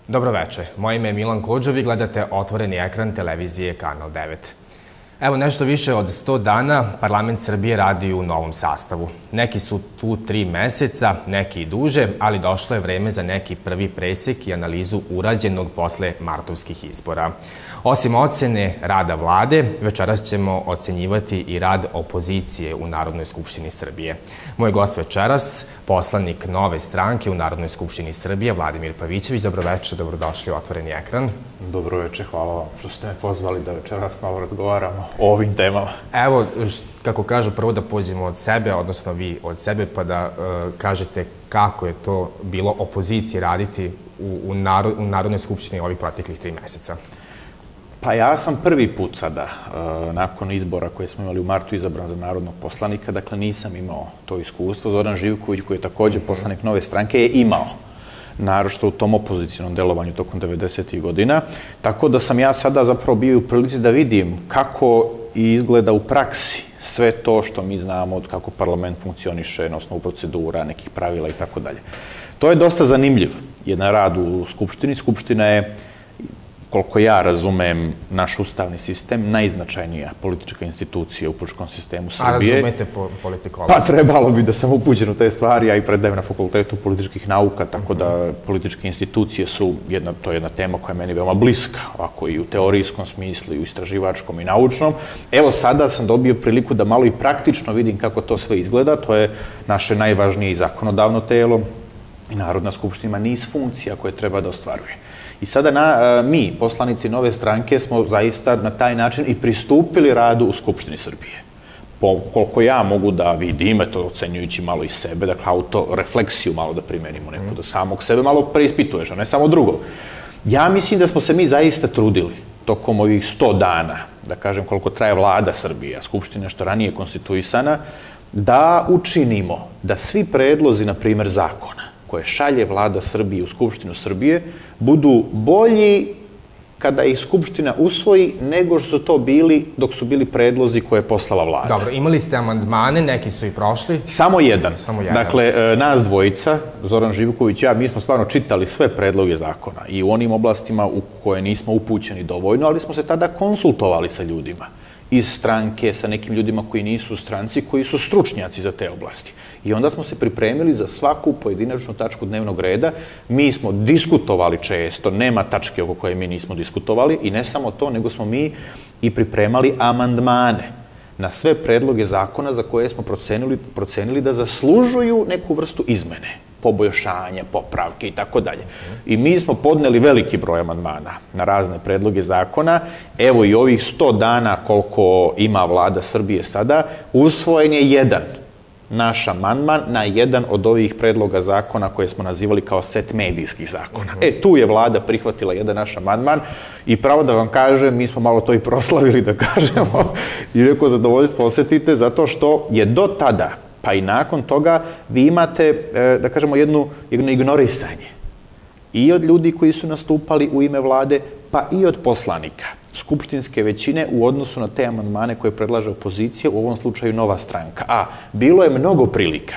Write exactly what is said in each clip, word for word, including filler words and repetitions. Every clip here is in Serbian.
Dobroveče, moje ime je Milan Kodžov i gledate Otvoreni ekran televizije Kanal devet. Evo, nešto više od sto dana parlament Srbije radi u novom sastavu. Neki su tu tri meseca, neki i duže, ali došlo je vreme za neki prvi presek i analizu urađenog posle martovskih izbora. Osim ocene rada vlade, večeras ćemo ocenjivati i rad opozicije u Narodnoj skupštini Srbije. Moj gost večeras, poslanik Nove stranke u Narodnoj skupštini Srbije, Vladimir Pavićević. Dobroveče, dobrodošli u Otvoreni ekran. Dobroveče, hvala vam što ste me pozvali da večeras malo razgovaramo o ovim temama. Evo, kako kažu, prvo da pođemo od sebe, odnosno vi od sebe, pa da kažete kako je to bilo opoziciji raditi u Narodnoj skupštini ovih proteklih tri meseca. Pa ja sam prvi put sada, nakon izbora koje smo imali u martu, izabran za narodnog poslanika, dakle nisam imao to iskustvo. Zoran Živković, koji je također poslanik Nove stranke, je imao, naročito u tom opozicionom delovanju tokom devedesetih godina. Tako da sam ja sada zapravo bio u prilici da vidim kako izgleda u praksi sve to što mi znamo od kako parlament funkcioniše na osnovu procedura, nekih pravila i tako dalje. To je dosta zanimljiv jedan rad u Skupštini. Skupština je, koliko ja razumem naš ustavni sistem, najznačajnija politička institucija u političkom sistemu Srbije. A razumete politikolost? Pa trebalo bi da sam upućen u te stvari, ja i predajem na Fakultetu političkih nauka, tako da političke institucije su, to je jedna tema koja je meni veoma bliska, ovako i u teorijskom smislu, i u istraživačkom i naučnom. Evo sada sam dobio priliku da malo i praktično vidim kako to sve izgleda. To je naše najvažnije i zakonodavno telo i Narodna skupština ima niz funkcija koje treba da ostvaruje. I sada mi, poslanici Nove stranke, smo zaista na taj način i pristupili radu u Skupštini Srbije. Koliko ja mogu da vidim, eto, ocenjujući malo i sebe, dakle, autorefleksiju malo da primenimo neko, da samog sebe malo preispituješ, a ne samo drugo. Ja mislim da smo se mi zaista trudili tokom ovih sto dana, da kažem koliko traje vlada Srbije, a Skupština što ranije konstituisana, da učinimo da svi predlozi, na primer, zakona koje šalje vlada Srbije u Skupštinu Srbije, budu bolji kada ih Skupština usvoji nego što su to bili dok su bili predlozi koje je poslala vlada. Dobro, imali ste amandmane, neki su i prošli? Samo jedan. Samo jedan. Dakle, nas dvojica, Zoran Živković i ja, mi smo stvarno čitali sve predloge zakona i u onim oblastima u koje nismo upućeni dovoljno, ali smo se tada konsultovali sa ljudima iz stranke, sa nekim ljudima koji nisu u stranci, koji su stručnjaci za te oblasti. I onda smo se pripremili za svaku pojedinačnu tačku dnevnog reda. Mi smo diskutovali često, nema tačke oko koje mi nismo diskutovali i ne samo to, nego smo mi i pripremali amandmane na sve predloge zakona za koje smo procenili da zaslužuju neku vrstu izmene, poboljšanja, popravke i tako dalje. I mi smo podneli veliki broj amandmana na razne predloge zakona. Evo i ovih sto dana koliko ima vlada Srbije sada, usvojen je jedan naš amandman na jedan od ovih predloga zakona koje smo nazivali kao set medijskih zakona. E, tu je vlada prihvatila jedan naš amandman i pravo da vam kažem, mi smo malo to i proslavili, da kažemo, i neko zadovoljstvo osetite, zato što je do tada, pa i nakon toga, vi imate, da kažemo, jedno ignorisanje i od ljudi koji su nastupali u ime vlade, pa i od poslanika skupštinske većine u odnosu na te amandmane koje predlaže opozicija, u ovom slučaju Nova stranka. A bilo je mnogo prilika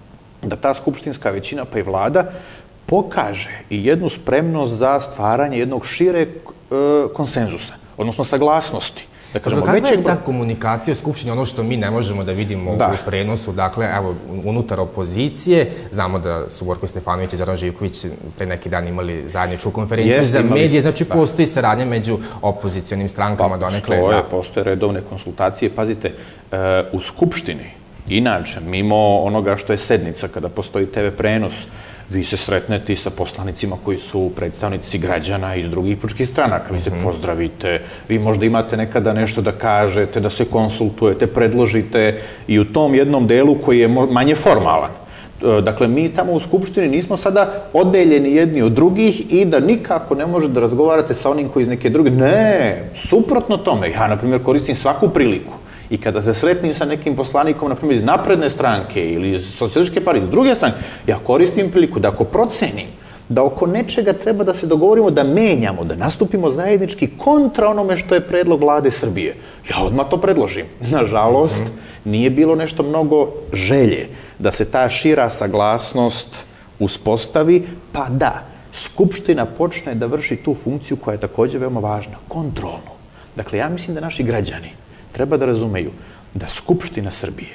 da ta skupštinska većina, pa i vlada, pokaže i jednu spremnost za stvaranje jednog šireg konsenzusa, odnosno saglasnosti. Kakva je ta komunikacija u Skupštini, ono što mi ne možemo da vidimo u prenosu, dakle, evo, unutar opozicije, znamo da su Borko Stefanović i Zoran Živković pre neki dan imali zajedničku konferenciju za medije, znači postoji saradnja među opozicijonim strankama donekle. Pa postoje redovne konsultacije, pazite, u Skupštini, inače, mimo onoga što je sednica, kada postoji te ve prenos, vi se sretnete i sa poslanicima koji su predstavnici građana iz drugih političkih stranaka. Vi se pozdravite, vi možda imate nekada nešto da kažete, da se konsultujete, predložite i u tom jednom delu koji je manje formalan. Dakle, mi tamo u Skupštini nismo sada odeljeni jedni od drugih i da nikako ne možete da razgovarate sa onim koji iz neke druge. Ne, suprotno tome. Ja, na primjer, koristim svaku priliku i kada se sretnim sa nekim poslanikom, na primjer, iz napredne stranke ili iz socijalističke partije, iz druge stranke, ja koristim priliku da ako procenim da oko nečega treba da se dogovorimo, da menjamo, da nastupimo zajednički kontra onome što je predlog vlade Srbije, ja odmah to predložim. Nažalost, nije bilo nešto mnogo želje da se ta šira saglasnost uspostavi, pa da, Skupština počne da vrši tu funkciju koja je također veoma važna, kontrolnu. Dakle, ja mislim da naši građani treba da razumeju da Skupština Srbije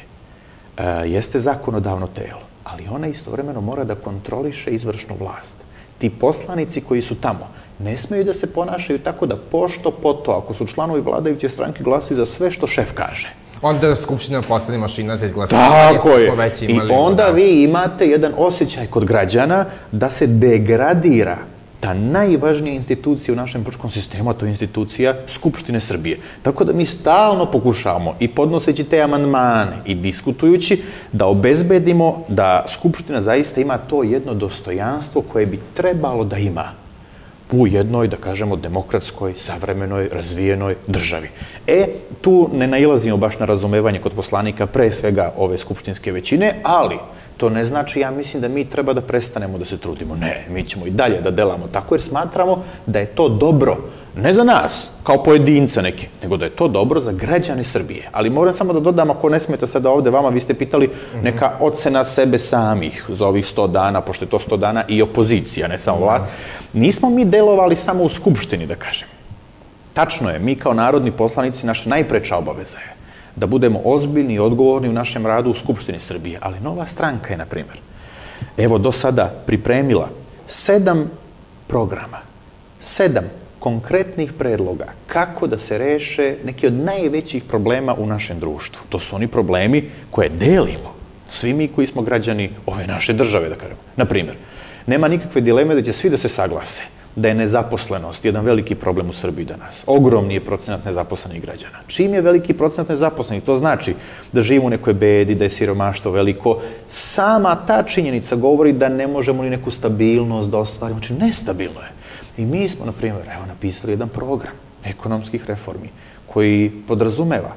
jeste zakonodavno telo, ali ona istovremeno mora da kontroliše izvršnu vlast. Ti poslanici koji su tamo ne smeju da se ponašaju tako da pošto po to, ako su članovi vladajuće stranke, glasuju za sve što šef kaže. Onda Skupština postane mašina za izglasavanje. Tako je. I onda vi imate jedan osjećaj kod građana da se degradira ta najvažnija institucija u našem političkom sistemu, a to je institucija Skupštine Srbije. Tako da mi stalno pokušavamo i podnoseći te amandmane i diskutujući da obezbedimo da Skupština zaista ima to jedno dostojanstvo koje bi trebalo da ima u jednoj, da kažemo, demokratskoj, savremenoj, razvijenoj državi. E, tu ne nailazimo baš na razumevanje kod poslanika, pre svega ove skupštinske većine, ali to ne znači, ja mislim da mi treba da prestanemo da se trudimo. Ne, mi ćemo i dalje da delamo tako, jer smatramo da je to dobro, ne za nas, kao pojedinca neke, nego da je to dobro za građane Srbije. Ali moram samo da dodam, ako ne smete sada ovde vama, vi ste pitali neka ocena sebe samih za ovih sto dana, pošto je to sto dana i opozicija, ne samo vlad. Nismo mi delovali samo u Skupštini, da kažem. Tačno je, mi kao narodni poslanici, naša najpreča obaveza je da budemo ozbiljni i odgovorni u našem radu u Skupštini Srbije. Ali Nova stranka je, na primjer, evo do sada pripremila sedam programa, sedam konkretnih predloga kako da se reše neki od najvećih problema u našem društvu. To su oni problemi koje delimo, svi mi koji smo građani ove naše države, da kažemo. Na primjer, nema nikakve dileme da će svi da se saglase da je nezaposlenost jedan veliki problem u Srbiji danas. Ogromni je procenat nezaposlenih građana. Čim je veliki procenat nezaposlenih, to znači da živimo u nekoj bedi, da je siromaštvo veliko. Sama ta činjenica govori da ne možemo ni neku stabilnost da ostvarimo. Znači, nestabilno je. I mi smo, na primjer, evo, napisali jedan program ekonomskih reformi koji podrazumeva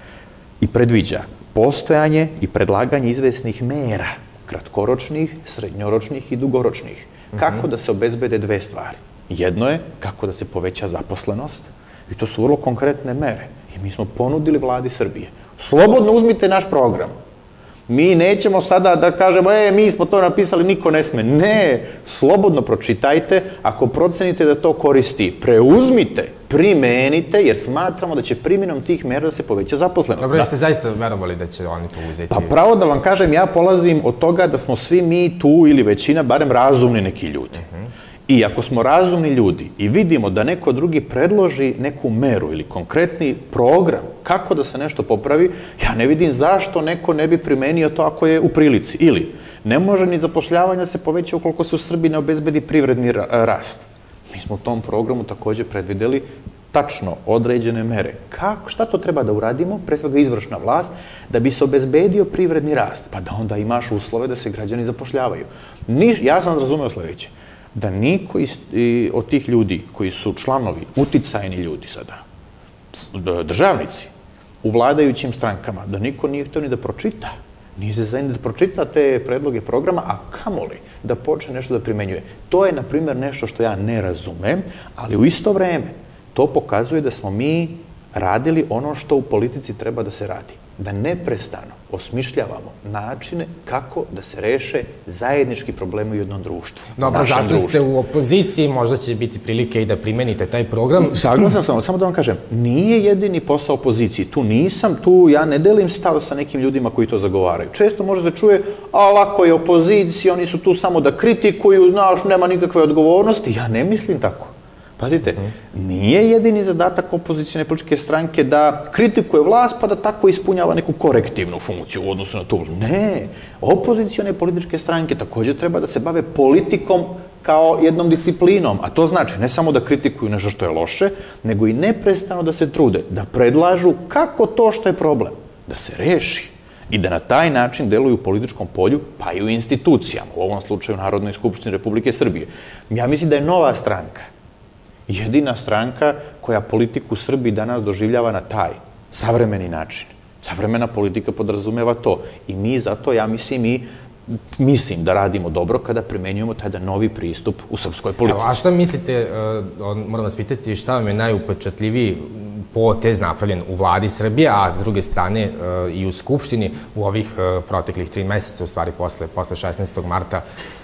i predviđa postojanje i predlaganje izvesnih mera, kratkoročnih, srednjoročnih i dugoročnih. Kako da se obezbede dve stvari. Jedno je kako da se poveća zaposlenost, i to su vrlo konkretne mere. I mi smo ponudili vladi Srbije. Slobodno uzmite naš program. Mi nećemo sada da kažemo, e, mi smo to napisali, niko ne sme. Ne, slobodno pročitajte, ako procenite da to koristi, preuzmite, primenite, jer smatramo da će primjenom tih mera da se poveća zaposlenost. Dobro, jeste zaista verovali da će oni to uzeti? Pa pravo da vam kažem, ja polazim od toga da smo svi mi tu ili većina, barem razumni neki ljudi. I ako smo razumni ljudi i vidimo da neko drugi predloži neku meru ili konkretni program kako da se nešto popravi, ja ne vidim zašto neko ne bi primenio to ako je u prilici. Ili ne može ni zapošljavanje da se poveća ukoliko se u Srbiji ne obezbedi privredni rast. Mi smo u tom programu također predvideli tačno određene mere. Kako, šta to treba da uradimo, pre svega izvršna vlast, da bi se obezbedio privredni rast? Pa da onda imaš uslove da se građani zapošljavaju. Niš, ja sam razumeo sledeće, da niko od tih ljudi koji su članovi, uticajni ljudi sada, državnici, u vladajućim strankama, da niko nije htio ni da pročita, nije se zajedno da pročita te predloge programa, a kamoli da počne nešto da primenjuje. To je, na primjer, nešto što ja ne razumem, ali u isto vreme to pokazuje da smo mi radili ono što u politici treba da se radi. Da neprestano osmišljavamo načine kako da se reše zajednički problemi u jednom društvu. Dobro, zasad ste u opoziciji, možda će biti prilike i da primenite taj program. Saglasan sam, samo da vam kažem, nije jedini posao opozicije. Tu nisam, tu ja ne delim stav sa nekim ljudima koji to zagovaraju. Često može se čuje, a lako je opozicija, oni su tu samo da kritikuju, znaš, nema nikakve odgovornosti. Ja ne mislim tako. Pazite, nije jedini zadatak opozicijne političke stranke da kritikuje vlast pa da tako ispunjava neku korektivnu funkciju u odnosu na tu. Ne, opozicijne političke stranke također treba da se bave politikom kao jednom disciplinom, a to znači ne samo da kritikuju nešto što je loše, nego i neprestano da se trude, da predlažu kako to što je problem, da se reši i da na taj način deluju u političkom polju, pa i u institucijama, u ovom slučaju Narodnoj skupštini Republike Srbije. Ja mislim da je Nova stranka jedina stranka koja politiku u Srbiji danas doživljava na taj savremeni način. Savremena politika podrazumeva to. I mi zato, ja mislim, i mislim da radimo dobro kada primenjujemo taj novi pristup u srpskoj politici. A šta mislite, moram vas pitati, šta vam je najupečatljiviji potez napravljen u vladi Srbije, a s druge strane i u Skupštini u ovih proteklih tri meseca, u stvari posle šesnaestog marta,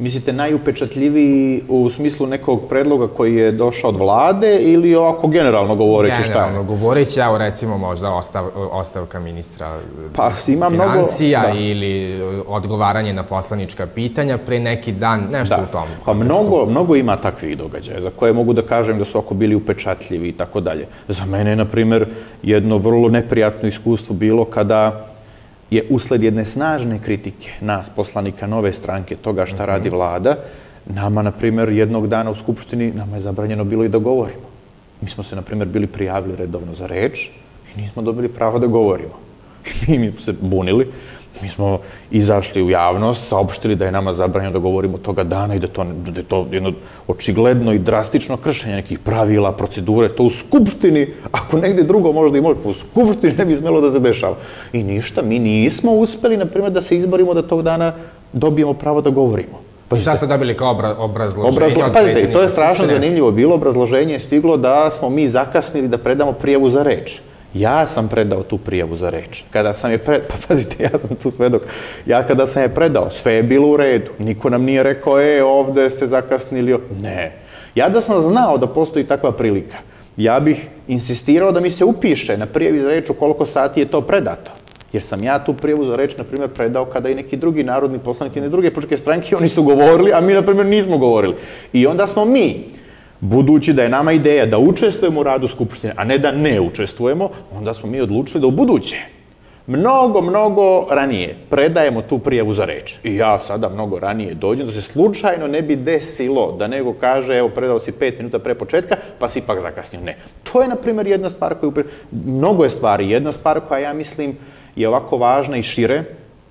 Mislite najupečatljiviji u smislu nekog predloga koji je došao od vlade ili ovako generalno govoreći šta je? Generalno govoreći, evo recimo možda ostavka ministra financija ili odgovaranje na poslanička pitanja pre neki dan, nešto u tom kontekstu. Pa mnogo ima takvih događaja za koje mogu da kažem da su oko bili upečatljivi i tako dalje. Za mene je, na primjer, jedno vrlo neprijatno iskustvo bilo kada je usled jedne snažne kritike nas, poslanika Nove stranke, toga šta radi vlada, nama, na primjer, jednog dana u Skupštini, nama je zabranjeno bilo i da govorimo. Mi smo se, na primjer, bili prijavili redovno za reč i nismo dobili pravo da govorimo. Mi smo se bunili, mi smo izašli u javnost, saopštili da je nama zabranjeno da govorimo toga dana i da je to jedno očigledno i drastično kršenje nekih pravila, procedure, to u Skupštini, ako negdje drugo možda i može, u Skupštini ne bi smelo da se dešava. I ništa, mi nismo uspeli, na primjer, da se izborimo da tog dana dobijemo pravo da govorimo. I šta ste dobili kao obrazloženje od predsjednice? Pazite, to je strašno zanimljivo bilo, obrazloženje je stiglo da smo mi zakasnili da predamo prijavu za reč. Ja sam predao tu prijavu za reč. Kada sam je predao, pa pazite, ja sam tu svedok, ja kada sam je predao, sve je bilo u redu. Niko nam nije rekao, e, ovde ste zakasnili. Ne. Ja da sam znao da postoji takva prilika, ja bih insistirao da mi se upiše na prijavi za reč u koliko sati je to predato. Jer sam ja tu prijavu za reč, na primjer, predao kada i neki drugi narodni poslanik i ne druge političke stranke, oni su govorili, a mi, na primjer, nismo govorili. I onda smo mi, budući da je nama ideja da učestvujemo u radu Skupštine, a ne da ne učestvujemo, onda smo mi odlučili da u buduće, mnogo, mnogo ranije predajemo tu prijavu za reč. I ja sada mnogo ranije dođem, da se slučajno ne bi desilo da nego kaže, evo, predao si pet minuta pre početka, pa si ipak zakasnio. Ne. To je, na primjer, jedna stvar koju... Mnogo je stvari. Jedna stvar koja, ja mislim, je ovako važna i šire,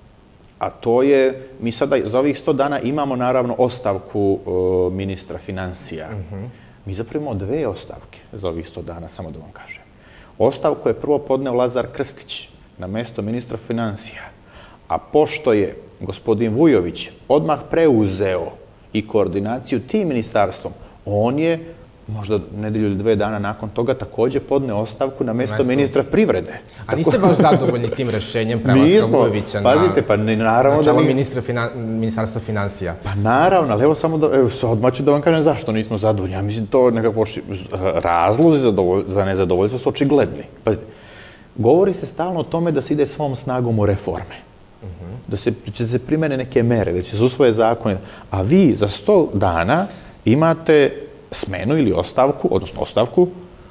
a to je, mi sada za ovih sto dana imamo naravno ostavku ministra financija. Mi zapravo dve ostavke za ovih sto dana, samo da vam kažem. Ostavku je prvo podneo Lazar Krstić na mesto ministra financija, a pošto je gospodin Vujović odmah preuzeo i koordinaciju tim ministarstvom, on je možda nedelju ili dve dana nakon toga takođe podneo ostavku na mesto ministra privrede. A niste baš zadovoljni tim rešenjem prelaska Vujovića na načelo ministarstva financija? Pa naravno, ali evo samo da, odmah ću da vam kažem zašto nismo zadovoljni. Ja mislim, to nekako razlozi za nezadovoljstvo su očigledni. Pazite, govori se stalno o tome da se ide svom snagom u reforme. Da će se primene neke mere, da će se usvoje zakone. A vi za sto dana imate smenu ili ostavku, odnosno ostavku,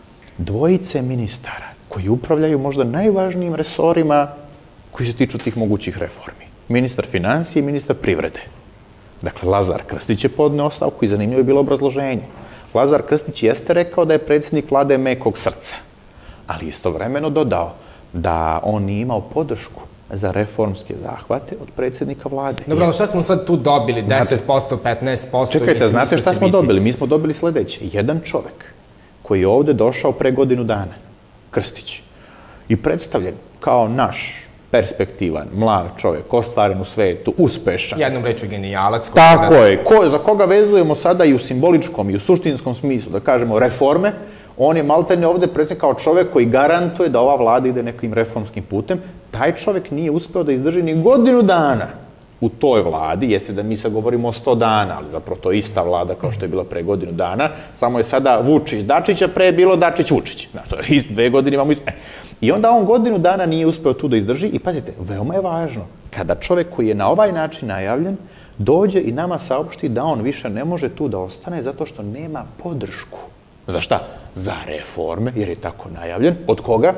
dvojice ministara koji upravljaju možda najvažnijim resorima koji se tiču tih mogućih reformi. Ministar financije i ministar privrede. Dakle, Lazar Krstić je podneo ostavku i zanimljivo je bilo obrazloženje. Lazar Krstić jeste rekao da je predsjednik vlade mekog srca, ali istovremeno dodao da on nije imao podršku za reformske zahvate od predsjednika vlade. Dobro, ali šta smo sad tu dobili? deset posto, petnaest posto? Čekajte, znate šta smo dobili? Mi smo dobili sledeće. Jedan čovek koji je ovde došao pre godinu dana, Krstić, i predstavljen kao naš perspektivan, mlad čovjek, ostvaren u svetu, uspešan. Jednom reču genijalac. Tako je. Za koga vezujemo sada i u simboličkom i u suštinskom smislu, da kažemo reforme, on je maltene ovde predstavljen kao čovjek koji garantuje da ova vlada ide nekim reformskim putem. Taj čovjek nije uspeo da izdrži ni godinu dana u toj vladi, jeste da mi sad govorimo o sto dana, ali zapravo to je ista vlada kao što je bila pre godinu dana, samo je sada Vučić-Dačić, a pre je bilo Dačić-Vučić. Dve godine imamo isto. I onda on godinu dana nije uspeo tu da izdrži i pazite, veoma je važno, kada čovjek koji je na ovaj način najavljen, dođe i nama saopšti da on više ne može tu da ostane zato što nema podršku. Za šta? Za reforme, jer je tako najavljen. Od koga?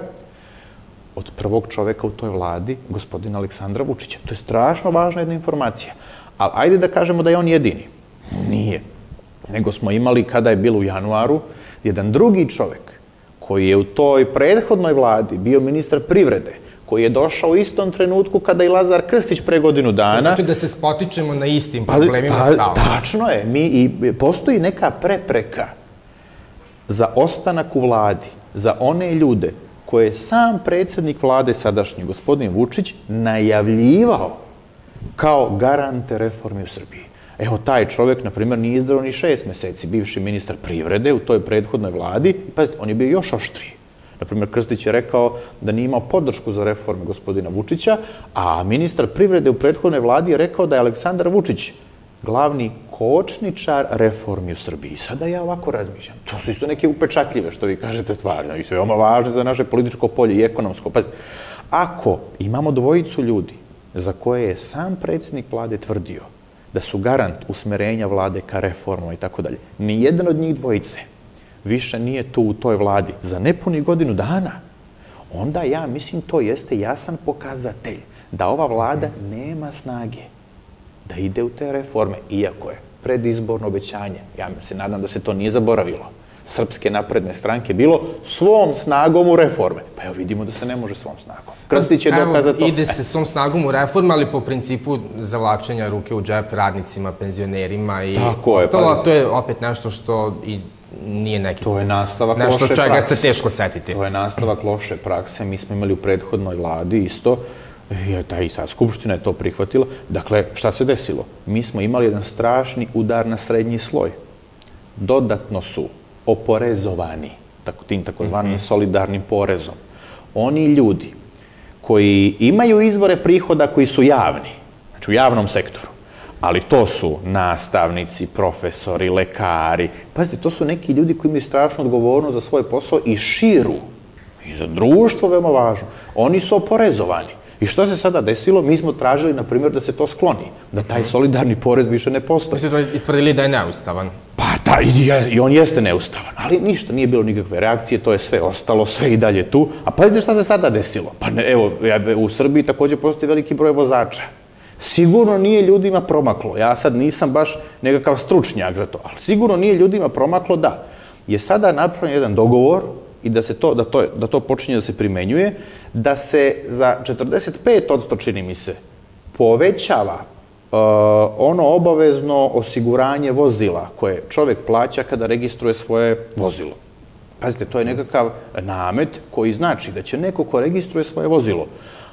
Od prvog čoveka u toj vladi, gospodina Aleksandra Vučića. To je strašno važna jedna informacija. Ali ajde da kažemo da je on jedini. Nije. Nego smo imali, kada je bilo u januaru, jedan drugi čovek koji je u toj prethodnoj vladi bio ministar privrede, koji je došao u istom trenutku kada i Lazar Krstić pre godinu dana. To znači da se spotičemo na istim problemima stalno. Tačno je. Postoji neka prepreka za ostanak u vladi, za one ljude koje je sam predsjednik vlade sadašnji, gospodin Vučić, najavljivao kao garante reforme u Srbiji. Evo, taj čovjek, na primjer, nije izdržao ni šest meseci, bivši ministar privrede u toj prethodnoj vladi, i pazite, on je bio još oštriji. Na primjer, Krstić je rekao da nije imao podršku za reforme gospodina Vučića, a ministar privrede u prethodnoj vladi je rekao da je Aleksandar Vučić glavni kočničar reformi u Srbiji. Sada ja ovako razmišljam. To su isto neke upečatljive, što vi kažete, stvari. I sve veoma važne za naše političko polje i ekonomsko. Pazite, ako imamo dvojicu ljudi za koje je sam predsjednik vlade tvrdio da su garant usmerenja vlade ka reformama i tako dalje, ni jedan od njih dvojice više nije tu u toj vladi za nepuni godinu dana, onda ja mislim to jeste jasan pokazatelj da ova vlada nema snage da ide u te reforme, iako je predizborno obećanje, ja se nadam da se to nije zaboravilo, Srpske napredne stranke bilo svom snagom u reforme. Pa evo vidimo da se ne može svom snagom. Krstić je dokazao to. Ide se svom snagom u reforme, ali po principu zavlačenja ruke u džep radnicima, penzionerima i ostalo. To je opet nešto što i nije neki... To je nastavak loše prakse. Nešto čega se teško setiti. To je nastavak loše prakse. Mi smo imali u prethodnoj vladi isto, i sad Skupština je to prihvatila. Dakle, šta se desilo? Mi smo imali jedan strašni udar na srednji sloj. Dodatno su oporezovani tim takozvanim solidarnim porezom. Oni ljudi koji imaju izvore prihoda koji su javni, znači u javnom sektoru, ali to su nastavnici, profesori, lekari, pazite, to su neki ljudi koji imaju strašnu odgovornost za svoj posao i širu, i za društvo veoma važno. Oni su oporezovani. I što se sada desilo? Mi smo tražili, na primjer, da se to skloni, da taj solidarni porez više ne postoji. Vi ste i tvrdili da je neustavan. Pa da, i on jeste neustavan, ali ništa, nije bilo nikakve reakcije, to je sve ostalo, sve i dalje tu. A pazite šta se sada desilo? Pa evo, u Srbiji također postoji veliki broj vozača. Sigurno nije ljudima promaklo, ja sad nisam baš nekakav stručnjak za to, ali sigurno nije ljudima promaklo da je sada napravljen jedan dogovor i da se to, da to, da to počinje da se primenjuje, da se za četrdeset pet posto, čini mi se, povećava uh, ono obavezno osiguranje vozila koje čovjek plaća kada registruje svoje vozilo. Pazite, to je nekakav namet koji znači da će neko ko registruje svoje vozilo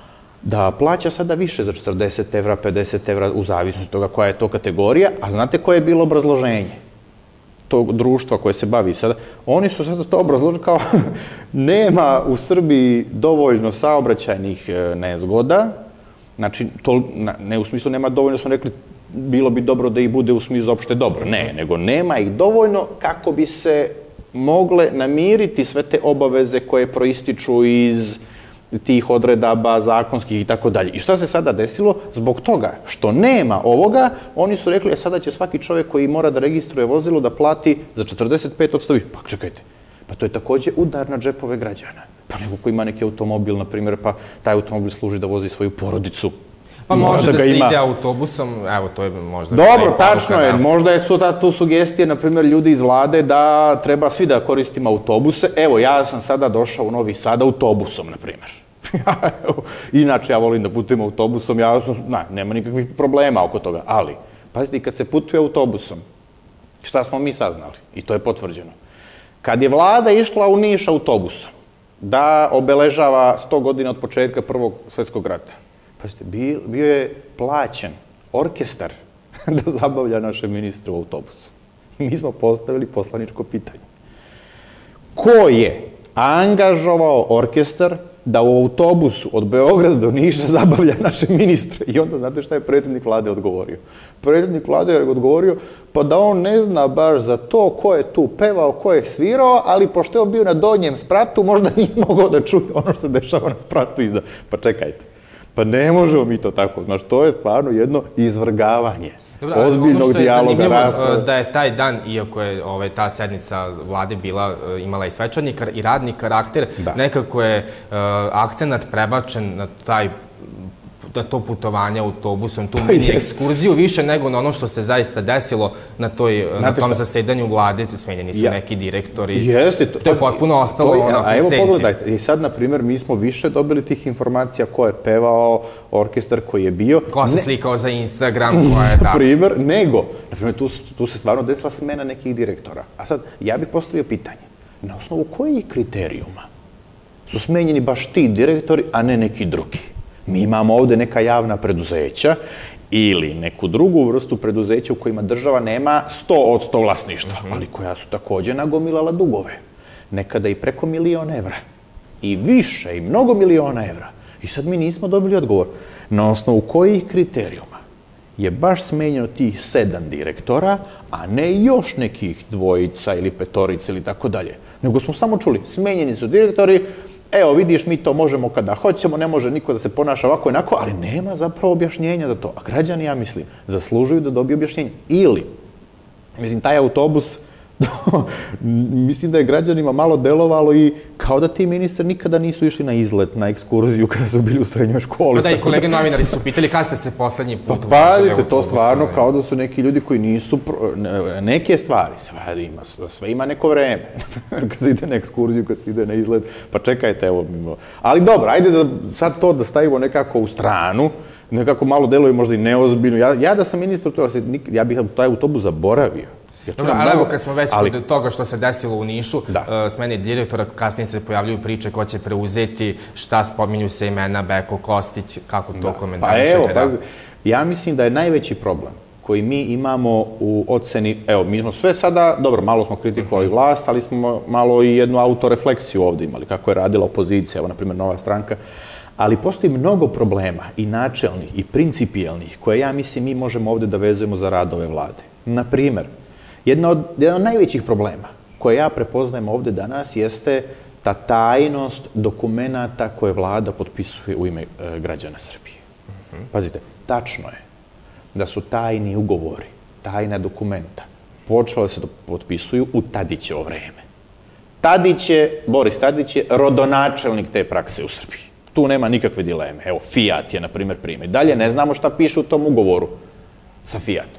da plaća sada više za četrdeset evra, pedeset evra, u zavisnosti toga koja je to kategorija, a znate koje je bilo obrazloženje tog društva koje se bavi sada? Oni su sada to obrazložili kao nema u Srbiji dovoljno saobraćajnih nezgoda, znači, to, ne u smislu nema dovoljno, smo rekli bilo bi dobro da ih bude u smislu opšte dobro, ne, nego nema ih dovoljno kako bi se mogle namiriti sve te obaveze koje proističu iz tih odredaba zakonskih i tako dalje. I šta se sada desilo? Zbog toga što nema ovoga, oni su rekli, e sada će svaki čovjek koji mora da registruje vozilo da plati za četrdeset pet posto više. Pa čekajte, pa to je također udar na džepove građana. Pa neko ko ima neki automobil, na primjer, pa taj automobil služi da vozi svoju porodicu. Pa može da se ide autobusom, evo to je možda... Dobro, tačno je, možda je tu sugestije, na primjer, ljudi iz vlade da treba svi da koristimo autobuse. Evo, ja sam sada došao u Novi Sad autobusom, na primjer. Inače, ja volim da putujem autobusom, ja sam, na, nema nikakvih problema oko toga, ali, pazite, kad se putuje autobusom, šta smo mi saznali? I to je potvrđeno. Kad je vlada išla u Niš autobusom da obeležava sto godina od početka Prvog svjetskog rata, pazite, bio je plaćen orkestar da zabavlja naše ministre u autobusu. I mi smo postavili poslaničko pitanje. Ko je angažovao orkestar da u autobusu od Beograda do Niša zabavlja naše ministre? I onda znate šta je predsjednik vlade odgovorio? Predsjednik vlade je odgovorio pa da on ne zna baš za to ko je tu pevao, ko je svirao, ali pošto je on bio na donjem spratu, možda nije mogao da čuje ono što se dešava na spratu iza. Pa čekajte. Pa ne možemo mi to tako, znaš, to je stvarno jedno izvrgavanje ozbiljnog dijaloga, rasprave. Da je taj dan, iako je ta sednica vlade bila, imala i svečani i radni karakter, nekako je akcenat prebačen na taj na to putovanje autobusom, tu mini ekskurziju, više nego na ono što se zaista desilo na tom zasedanju vlade, smenjeni su neki direktori. Jeste. To je potpuno ostalo ono u senci. A evo pogledajte, i sad, na primjer, mi smo više dobili tih informacija ko je pevao, orkestar koji je bio. Ko se slikao za Instagram, ko je, da. Na primjer, nego, na primjer, tu se stvarno desila smena nekih direktora. A sad, ja bih postavio pitanje, na osnovu kojih kriterijuma su smenjeni baš ti direktori, a ne neki drugi? Mi imamo ovde neka javna preduzeća ili neku drugu vrstu preduzeća u kojima država nema sto posto vlasništva, ali koja su također nagomilala dugove. Nekada i preko milion evra. I više, i mnogo miliona evra. I sad mi nismo dobili odgovor. Na osnovu kojih kriterijuma je baš smenjeno tih sedam direktora, a ne još nekih dvojica ili petorica ili tako dalje. Nego smo samo čuli, smenjeni su direktori, evo vidiš, mi to možemo kada hoćemo, ne može niko da se ponaša ovako i onako, ali nema zapravo objašnjenja za to. A građani, ja mislim, zaslužuju da dobiju objašnjenje. Ili, mislim, taj autobus, mislim da je građanima malo delovalo i kao da ti ministri nikada nisu išli na izlet, na ekskurziju kada su bili u srednjoj školi. Pa da, i kolege novinari su pitali kada ste se poslednji put vozili autobusom. Pa pazite, to stvarno kao da su neki ljudi koji nisu, neke stvari, sve ima neko vreme. Kad se ide na ekskurziju, kad se ide na izlet, pa čekajte, evo, ali dobro, ajde sad to da stavimo nekako u stranu, nekako malo deluje možda i neozbiljno. Ja da sam ministar, ja bih taj autobus zaboravio. Dobro, ali evo kad smo već kod toga što se desilo u Nišu, smene direktora, kasnije se pojavljuju priče ko će preuzeti, šta, spominju se imena Beko, Kostić, kako to komentarišete? Pa evo, ja mislim da je najveći problem koji mi imamo u oceni, evo, mi smo sve sada, dobro, malo smo kritikovali vlast, ali smo malo i jednu autorefleksiju ovde imali, kako je radila opozicija, evo, na primjer, Nova stranka, ali postoji mnogo problema i načelnih i principijelnih koje, ja mislim, mi možemo ovde da vezujemo za rad ove vlade. Na primjer, Jedna od najvećih problema koje ja prepoznajem ovde danas jeste ta tajnost dokumenta koje vlada potpisuje u ime građana Srbije. Pazite, tačno je da su tajni ugovori, tajna dokumenta počela da se potpisuju u Tadićevo vreme. Tadić je, Boris Tadić je rodonačelnik te prakse u Srbiji. Tu nema nikakve dileme. Evo, Fiat je, na primjer, primjer. Dalje ne znamo šta piše u tom ugovoru sa Fiatom.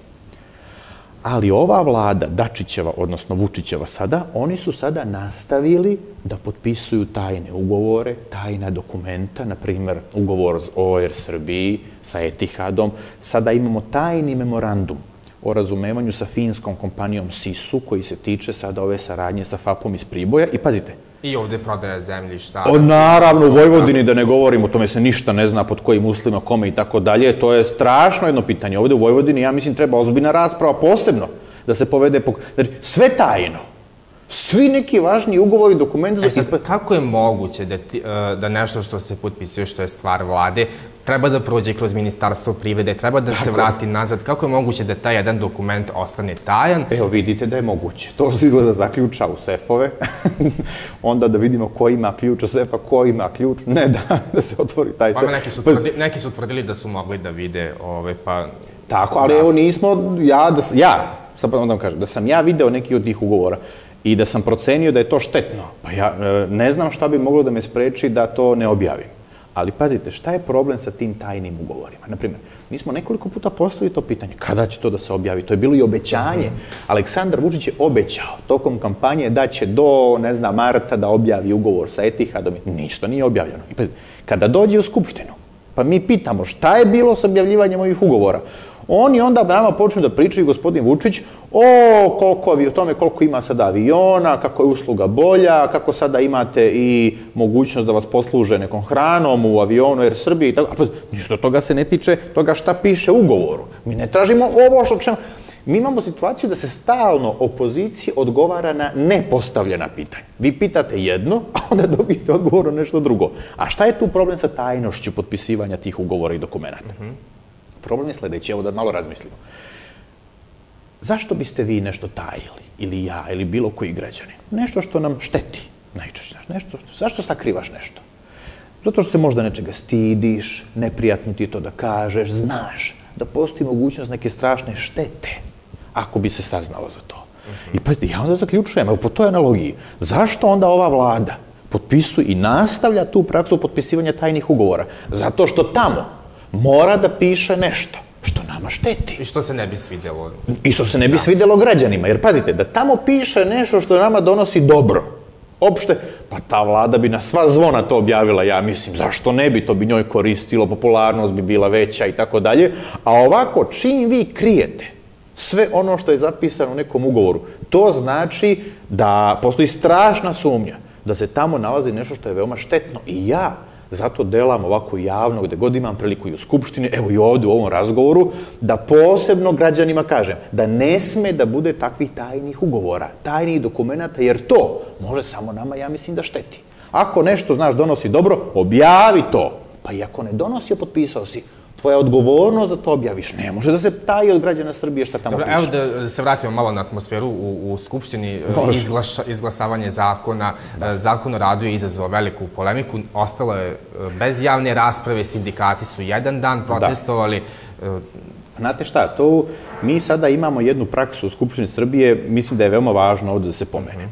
Ali ova vlada, Dačićeva, odnosno Vučićeva sada, oni su sada nastavili da potpisuju tajne ugovore, tajna dokumenta, na primjer, ugovor o Er Srbiji sa Etihadom. Sada imamo tajni memorandum o razumevanju sa finskom kompanijom Sisu, koji se tiče sada ove saradnje sa FAP-om iz Priboja. I pazite, i ovde prodaje zemljišta. Naravno, u Vojvodini, da ne govorimo, o tome se ništa ne zna pod kojim uslovima, kome i tako dalje. To je strašno jedno pitanje. Ovde u Vojvodini, ja mislim, treba ozbiljna rasprava, posebno da se povede... Znači, sve tajno. Svi neki važni ugovori, dokumenti... Kako je moguće da nešto što se potpisuje, što je stvar vlade, treba da prođe kroz Ministarstvo privrede, treba da se vrati nazad? Kako je moguće da taj jedan dokument ostane tajan? Evo, vidite da je moguće. To se izgleda zaključa u sefove. Onda da vidimo ko ima ključ u sefa, ko ima ključ. Ne da se otvori taj sef. Neki su tvrdili da su mogli da vide, pa... Tako, ali evo nismo... Ja, sad onda vam kažem, da sam ja video neki od tih ugovora i da sam procenio da je to štetno, pa ja ne znam šta bi moglo da me spreči da to ne objavim. Ali pazite, šta je problem sa tim tajnim ugovorima? Naprimjer, mi smo nekoliko puta postavili to pitanje, kada će to da se objavi? To je bilo i obećanje. Aleksandar Vučić je obećao tokom kampanje da će do, ne znam, marta da objavi ugovor sa Etihadom. Ništa nije objavljeno. I pazite, kada dođe u Skupštinu, pa mi pitamo šta je bilo sa objavljivanjem ovih ugovora, oni onda nama počnu da pričaju, gospodin Vučić, o tome koliko ima sada aviona, kako je usluga bolja, kako sada imate i mogućnost da vas posluže nekom hranom u avionu Er Srbije i tako. Ništa toga se ne tiče toga šta piše u ugovoru. Mi ne tražimo ovo što čemu. Mi imamo situaciju da se stalno opoziciji odgovara na nepostavljena pitanja. Vi pitate jedno, a onda dobijete odgovor na nešto drugo. A šta je tu problem sa tajnošću potpisivanja tih ugovora i dokumenta? Problem je sledeći, evo da malo razmislimo. Zašto biste vi nešto tajili, ili ja, ili bilo koji građani? Nešto što nam šteti, najčešće. Zašto sakrivaš nešto? Zato što se možda nečega stidiš, neprijatno ti je to da kažeš, znaš da postoji mogućnost neke strašne štete, ako bi se saznalo za to. I pazite, ja onda zaključujem, evo po toj analogiji, zašto onda ova vlada potpisuje i nastavlja tu praksu potpisivanja tajnih ugovora? Zato što tamo mora da piše nešto što nama šteti. I što se ne bi svidjelo. I što se ne bi svidjelo građanima. Jer pazite, da tamo piše nešto što nama donosi dobro, opšte, pa ta vlada bi na sva zvona to objavila, ja mislim, zašto ne bi, to bi njoj koristilo, popularnost bi bila veća i tako dalje. A ovako, čim vi krijete sve ono što je zapisano u nekom ugovoru, to znači da postoji strašna sumnja da se tamo nalazi nešto što je veoma štetno. I ja zato delam ovako javno, gde god imam priliku i u Skupštini, evo i ovde u ovom razgovoru, da posebno građanima kažem da ne sme da bude takvih tajnih ugovora, tajnih dokumenta, jer to može samo nama, ja mislim, da šteti. Ako nešto, znaš, donosi dobro, objavi to. Pa i ako ne donosi, potpisao si, Tvoja odgovornost da to objaviš. Ne može da se taji od građana Srbije šta tamo piše. Evo da se vratimo malo na atmosferu u Skupštini. Izglasavanje zakona, zakon o radu je izazvao veliku polemiku. Ostalo je bez javne rasprave, sindikati su jedan dan protestovali. Znate šta, to mi sada imamo jednu praksu u Skupštini Srbije, mislim da je veoma važno ovdje da se pomene.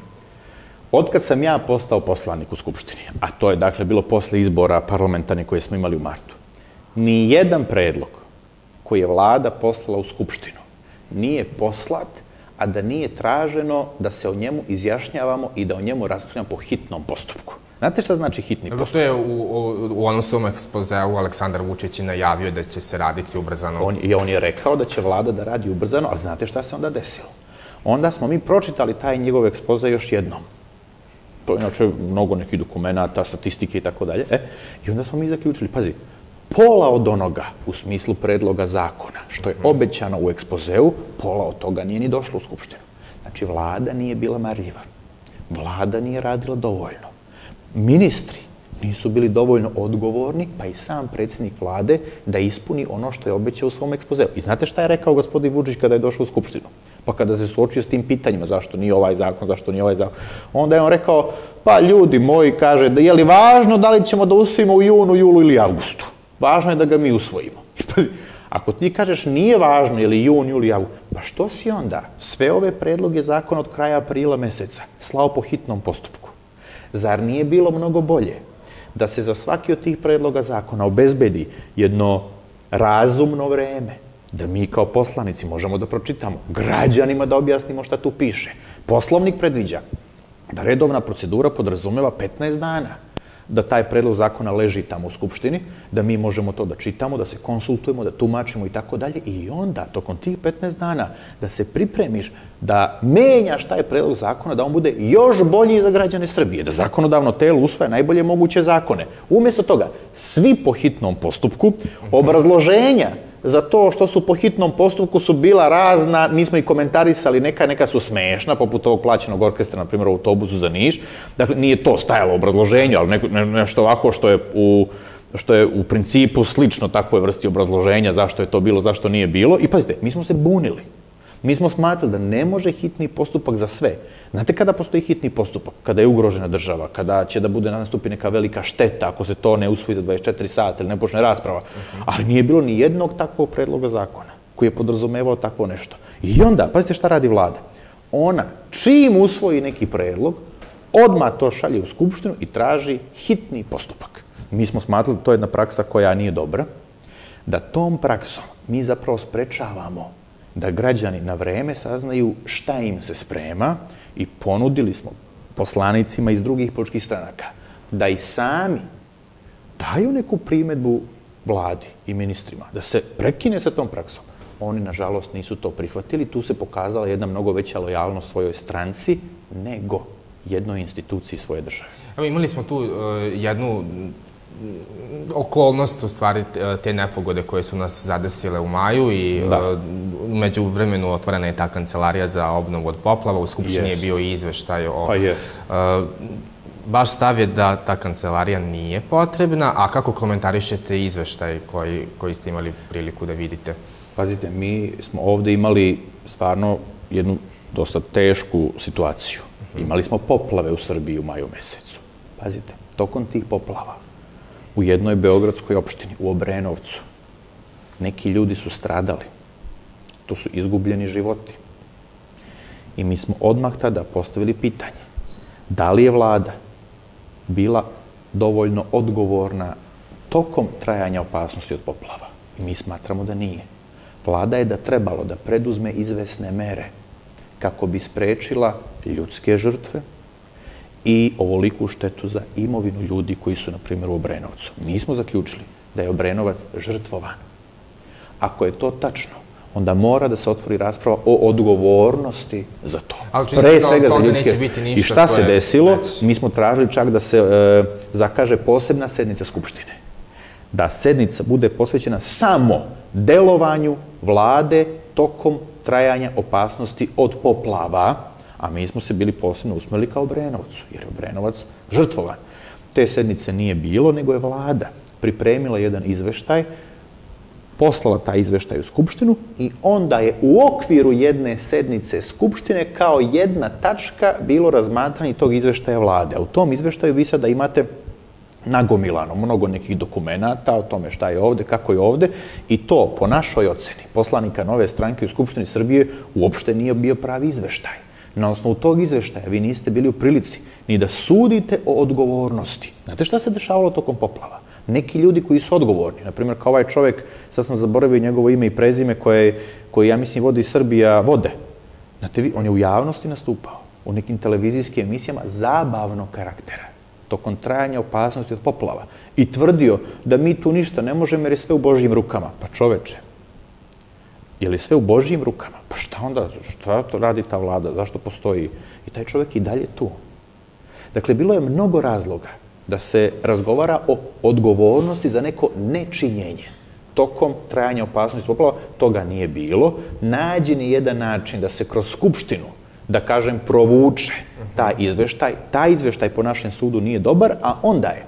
Otkad sam ja postao poslanik u Skupštini, a to je dakle bilo posle izbora parlamentarnih koje smo imali u martu, ni jedan predlog koji je vlada poslala u Skupštinu nije poslat, a da nije traženo da se o njemu izjašnjavamo i da o njemu raspravljamo po hitnom postupku. Znate šta znači hitni postupak? To je u onom svom ekspozeu Aleksandar Vučić najavio da će se raditi ubrzano. I on je rekao da će vlada da radi ubrzano, ali znate šta se onda desilo? Onda smo mi pročitali taj njegov ekspoze još jednom. To je inače mnogo nekih dokumenta, statistike i tako dalje. I onda smo mi zaključili, pazi, pola od onoga u smislu predloga zakona, što je obećano u ekspozeu, pola od toga nije ni došlo u Skupštinu. Znači, vlada nije bila marljiva. Vlada nije radila dovoljno. Ministri nisu bili dovoljno odgovorni, pa i sam predsjednik vlade, da ispuni ono što je obećao u svom ekspozeu. I znate šta je rekao gospodin Vučić kada je došao u Skupštinu? Pa kada se suočio s tim pitanjima, zašto nije ovaj zakon, zašto nije ovaj zakon, onda je on rekao, pa ljudi moji, kaže, je li važno da li ćemo da usvojimo u junu, julu ili avgustu? Važno je da ga mi usvojimo. Ako ti kažeš nije važno je li jun, jul i avgust, pa što si onda sve ove predloge zakona od kraja aprila meseca slao po hitnom postupku? Zar nije bilo mnogo bolje da se za svaki od tih predloga zakona obezbedi jedno razumno vreme, da mi kao poslanici možemo da pročitamo, građanima da objasnimo šta tu piše? Poslovnik predviđa da redovna procedura podrazumeva petnaest dana, da taj predlog zakona leži tamo u Skupštini, da mi možemo to da čitamo, da se konsultujemo, da tumačimo i tako dalje, i onda, tokom tih petnaest dana, da se pripremiš, da menjaš taj predlog zakona, da on bude još bolji za građane Srbije, da zakonodavno telo usvaja najbolje moguće zakone. Umjesto toga, svi po hitnom postupku, obrazloženja za to što su po hitnom postupku su bila razna, mi smo i komentarisali, neka, neka su smešna, poput ovog plaćenog orkestra, na primjer u autobusu za Niš. Dakle, nije to stajalo u obrazloženju, ali neko, nešto ovako što je u što je u principu slično takvoj vrsti obrazloženja, zašto je to bilo, zašto nije bilo. I pazite, mi smo se bunili. Mi smo smatrali da ne može hitni postupak za sve. Znate kada postoji hitni postupak? Kada je ugrožena država, kada će da bude nastupi neka velika šteta, ako se to ne usvoji za dvadeset četiri sata ili ne počne rasprava. Ali nije bilo ni jednog takvog predloga zakona koji je podrazumevao takvo nešto. I onda, pazite šta radi vlada. Ona, čim usvoji neki predlog, odmah to šalje u Skupštinu i traži hitni postupak. Mi smo smatrali da to je jedna praksa koja nije dobra, da tom praksom mi zapravo sprečavamo da građani na vreme saznaju šta im se sprema, i ponudili smo poslanicima iz drugih političkih stranaka da i sami daju neku primedbu vladi i ministrima, da se prekine sa tom praksom. Oni, nažalost, nisu to prihvatili. Tu se pokazala jedna mnogo veća lojalnost svojoj stranci nego jednoj instituciji svoje države. Evo, imali smo tu jednu okolnost, u stvari, te nepogode koje su nas zadesile u maju, i među vremenu otvorena je ta kancelarija za obnovu od poplava. U Skupštini je bio i izveštaj o... Vaš stav je da ta kancelarija nije potrebna, a kako komentarišete izveštaj koji ste imali priliku da vidite? Pazite, mi smo ovde imali stvarno jednu dosta tešku situaciju. Imali smo poplave u Srbiji u maju mesecu. Pazite, tokom tih poplava u jednoj beogradskoj opštini, u Obrenovcu, neki ljudi su stradali. To su izgubljeni životi. I mi smo odmah tada postavili pitanje da li je vlada bila dovoljno odgovorna tokom trajanja opasnosti od poplava. I mi smatramo da nije. Vlada je da trebalo da preduzme izvesne mere kako bi sprečila ljudske žrtve i ovoliku štetu za imovinu ljudi koji su, na primjer, u Obrenovcu. Mi smo zaključili da je Obrenovac žrtvovan. Ako je to tačno, onda mora da se otvori rasprava o odgovornosti za to. Pre svega za ljudske. I šta se desilo? Mi smo tražili čak da se zakaže posebna sednica Skupštine. Da sednica bude posvećena samo delovanju vlade tokom trajanja opasnosti od poplava, a mi smo se bili posebno usmerili kao Obrenovcu, jer je Obrenovac poslala taj izveštaj u Skupštinu i onda je u okviru jedne sednice Skupštine kao jedna tačka bilo razmatranje tog izveštaja vlade. A u tom izveštaju vi sada imate nagomilano mnogo nekih dokumenata o tome šta je ovde, kako je ovde i to po našoj oceni poslanika Nove stranke u Skupštini Srbije uopšte nije bio pravi izveštaj. Na osnovu tog izveštaja vi niste bili u prilici ni da sudite o odgovornosti. Znate šta se dešavalo tokom poplava? Neki ljudi koji su odgovorni, na primjer kao ovaj čovek, sad sam zaboravio njegovo ime i prezime, koje, koje ja mislim vodi Srbija vode. Znate vi, on je u javnosti nastupao, u nekim televizijskim emisijama zabavnog karaktera, tokom trajanja opasnosti od poplava. I tvrdio da mi tu ništa ne možemo jer je sve u Božjim rukama. Pa čoveče, je li sve u Božjim rukama? Pa šta onda, šta to radi ta vlada, zašto postoji? I taj čovek i dalje tu. Dakle, bilo je mnogo razloga da se razgovara o odgovornosti za neko nečinjenje. Tokom trajanja opasnosti poplava toga nije bilo. Nađen je jedan način da se kroz Skupštinu, da kažem, provuče taj izveštaj. Taj izveštaj po našem sudu nije dobar, a onda je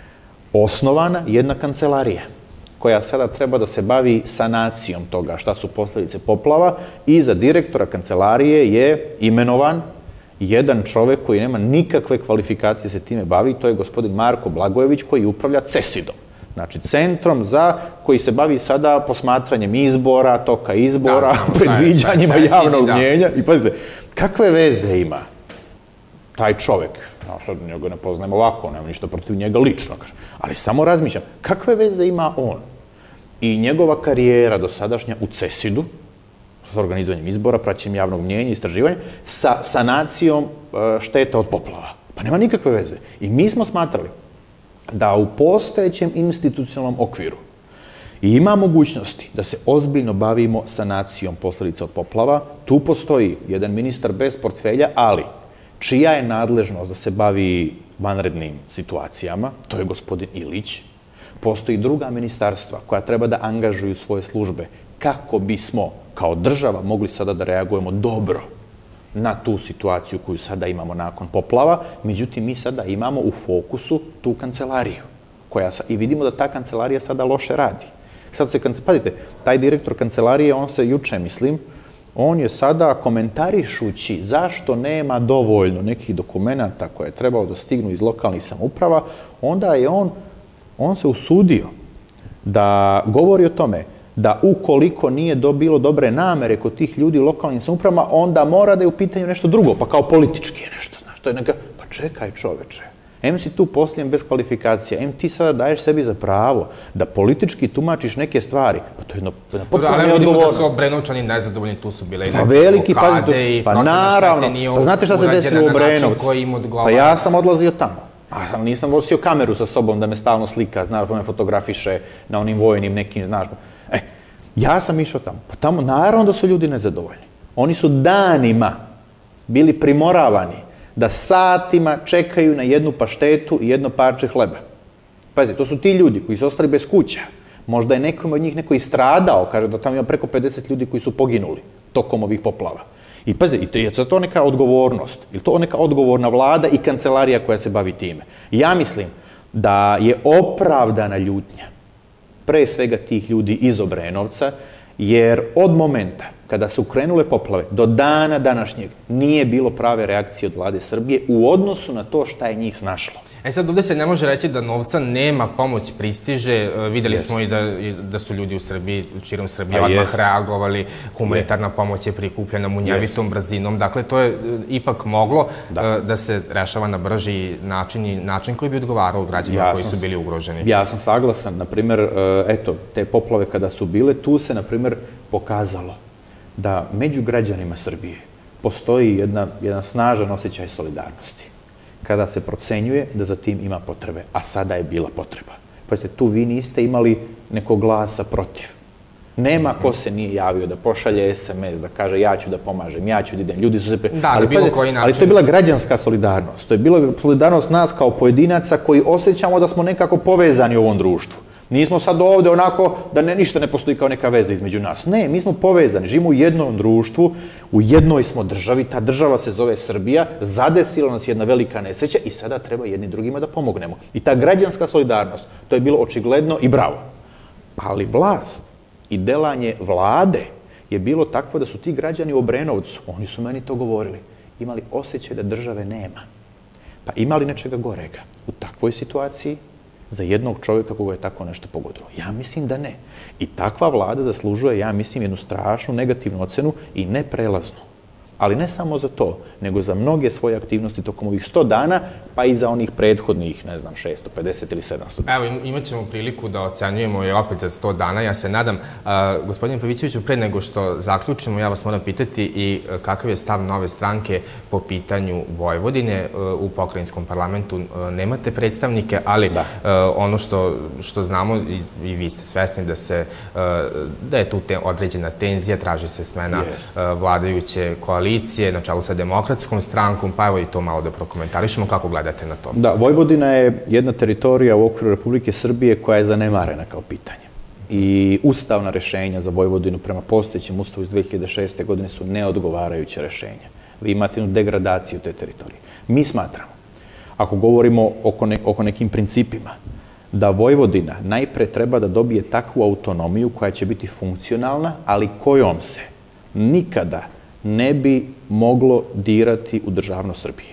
osnovana jedna kancelarija koja sada treba da se bavi sanacijom toga šta su posljedice poplava i za direktora kancelarije je imenovan jedan čovek koji nema nikakve kvalifikacije se time bavi, to je gospodin Marko Blagojević koji upravlja CESID-om. Znači, centrom za koji se bavi sada posmatranjem izbora, toka izbora, predviđanjima javnog mnjenja. I pazite, kakve veze ima taj čovek? Sad njega ne poznajem ovako, nema ništa protiv njega lično, ali samo razmišljam, kakve veze ima on i njegova karijera dosadašnja u CESID-u, sa organizovanjem izbora, praćenjem javnog mnjenja, istraživanja, sa sanacijom šteta od poplava. Pa nema nikakve veze. I mi smo smatrali da u postojećem institucionalnom okviru ima mogućnosti da se ozbiljno bavimo sanacijom posljedica od poplava. Tu postoji jedan ministar bez portfelja, ali čija je nadležnost da se bavi vanrednim situacijama, to je gospodin Ilić. Postoji druga ministarstva koja treba da angažuju svoje službe kako bismo kao država mogli sada da reagujemo dobro na tu situaciju koju sada imamo nakon poplava. Međutim, mi sada imamo u fokusu tu kancelariju koja i vidimo da ta kancelarija sada loše radi. Sad se, pazite, taj direktor kancelarije, on se juče, mislim, on je sada komentarišući zašto nema dovoljno nekih dokumenata koje je trebao da stignu iz lokalnih samouprava, onda je on, on se usudio da govori o tome da ukoliko nije bilo dobre namere kod tih ljudi u lokalnim samoupravama, onda mora da je u pitanju nešto drugo, pa kao politički je nešto, znaš, to je neka, pa čekaj čoveče, em si tu posljen bez kvalifikacija, em ti sada daješ sebi za pravo da politički tumačiš neke stvari, pa to je jedno potpuno neodgovorno. Ali vidimo da su Obrenovčani nezadovoljni, tu su bile i neke blokade i procena štete nije urađena na način koji im odgovara. Pa ja sam odlazio tamo, a nisam vozio kameru sa sobom da me stalno slika, znaš, me fotografiše na onim vojnim nekim, znaš, e, ja sam išao tamo, pa tamo naravno da su ljudi nezadovoljni. Oni su danima bili primoravani da satima čekaju na jednu paštetu i jedno parče hleba. Pazite, to su ti ljudi koji su ostali bez kuća. Možda je nekom od njih neko i stradao, kaže da tamo ima preko pedeset ljudi koji su poginuli tokom ovih poplava. I pazite, je to neka odgovornost, je to neka odgovorna vlada i kancelarija koja se bavi time. Ja mislim da je opravdana ljutnja pre svega tih ljudi iz Obrenovca, jer od momenta kada su krenule poplave do dana današnjeg nije bilo prave reakcije od vlade Srbije u odnosu na to šta je njih snašlo. E sad, ovde se ne može reći da novca nema, pomoć pristiže. Videli smo i da su ljudi u Srbiji, širom Srbije, odmah reagovali, humanitarna pomoć je prikupljena munjevitom brzinom. Dakle, to je ipak moglo da se rešava na brži način i način koji bi odgovarao građanima koji su bili ugroženi. Ja sam saglasan. Naprimer, eto, te poplave kada su bile, tu se, naprimer, pokazalo da među građanima Srbije postoji jedan snažan osjećaj solidarnosti kada se procenjuje da za tim ima potrebe, a sada je bila potreba. Pazite, tu vi niste imali nekog glasa protiv. Nema ko se nije javio da pošalje es em es, da kaže ja ću da pomažem, ja ću da idem. Ljudi su se... Da, na bilo koji način. Ali to je bila građanska solidarnost. To je bila solidarnost nas kao pojedinaca koji osjećamo da smo nekako povezani u ovom društvu. Nismo sad ovde onako da ništa ne postoji kao neka veza između nas. Ne, mi smo povezani, živimo u jednom društvu, u jednoj smo državi, ta država se zove Srbija, zadesila nas jedna velika nesreća i sada treba jedni drugima da pomognemo. I ta građanska solidarnost, to je bilo očigledno i bravo. Ali vlast i delanje vlade je bilo takvo da su ti građani u Obrenovcu, oni su meni to govorili, imali osjećaj da države nema. Pa imali nečega gorega u takvoj situaciji za jednog čovjeka koga je tako nešto pogodilo? Ja mislim da ne. I takva vlada zaslužuje, ja mislim, jednu strašnu negativnu ocenu i neprelaznu. Ali ne samo za to, nego za mnoge svoje aktivnosti tokom ovih sto dana, pa i za onih prethodnih, ne znam, šesto pedeset ili sedamsto dana. Evo, imat ćemo priliku da ocenjujemo je opet za sto dana. Ja se nadam, gospodine Pavićeviću, pre nego što zaključimo, ja vas moram pitati i kakav je stav Nove stranke po pitanju Vojvodine. U pokrajinskom parlamentu nemate predstavnike, ali ono što znamo, i vi ste svesni da je tu određena tenzija, traži se smena vladajuće koalicije, na čelu sa Demokratskom strankom, pa evo i to malo da prokomentarišemo. Kako gledate na to? Da, Vojvodina je jedna teritorija u okviru Republike Srbije koja je zanemarena kao pitanje. I ustavna rešenja za Vojvodinu prema postojećem ustavu iz dve hiljade šeste. godine su neodgovarajuće rešenja. Vi imate jednu degradaciju te teritorije. Mi smatramo, ako govorimo oko nekim principima, da Vojvodina najpre treba da dobije takvu autonomiju koja će biti funkcionalna, ali kojom se nikada ne bi moglo dirati u državnost Srbije.